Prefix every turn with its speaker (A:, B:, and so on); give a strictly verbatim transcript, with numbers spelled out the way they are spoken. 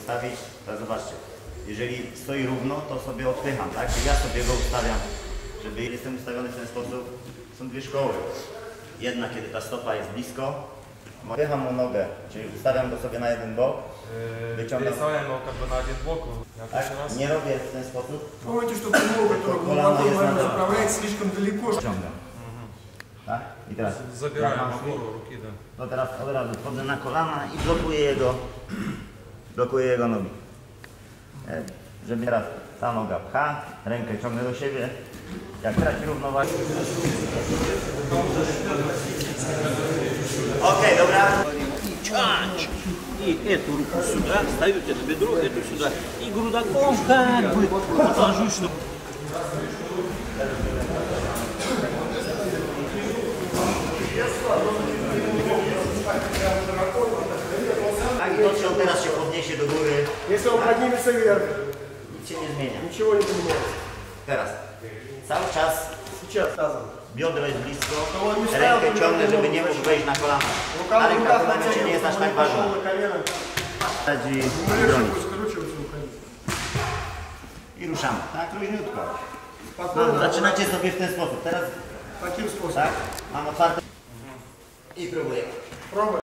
A: ustawić, to zobaczcie, jeżeli stoi równo, to sobie odpycham, tak? Czyli ja sobie go ustawiam, żeby jestem ustawiony w ten sposób. Są dwie szkoły. Jedna, kiedy ta stopa jest blisko, odpycham mu nogę, czyli ustawiam go sobie na jeden bok, wyciągam.
B: Пересылаем как бы на один блок.
A: Tak? Nie robię w ten sposób.
C: Помните, что прямого, которого глубоко можно заправлять, слишком далеко.
A: Ciągam. Tak? I teraz
B: Забираем
A: jak mam szli,
B: опору руки, да.
A: to teraz od razu wchodzę na kolana i blokuję jego, blokuję jego nogi. E, Żeby teraz ta noga pcha, rękę ciągnę do siebie. Jak traci równowagę. Okej, okay, dobra.
D: Чанч. И эту руку сюда, ставите это бедро, эту сюда. И грудаком как бы положу, что...
A: Tak, i to, czy on teraz się podniesie do góry.
C: Если он поднимется вверх,
A: Nic się nie zmienia.
C: ничего не поменяется.
A: Teraz. Cały czas
C: Сейчас тазом.
A: biodro jest blisko, rękę ciągnę, żeby nie mógł wejść na kolana.
C: Рука
A: A
C: в
A: ręka w
C: руках
A: tym momencie nie jest aż tak
C: натягивается,
A: ważna.
C: пошел на колено.
A: I
C: Легче
A: bronić.
C: будет скручиваться и уходить.
A: I ruszamy. Tak, luźniutko.
C: Спокойно.
A: No, zaczynacie sobie w ten sposób. Teraz
C: Таким способом.
A: tak, mam otwarte i próbuję.
C: Пробуй.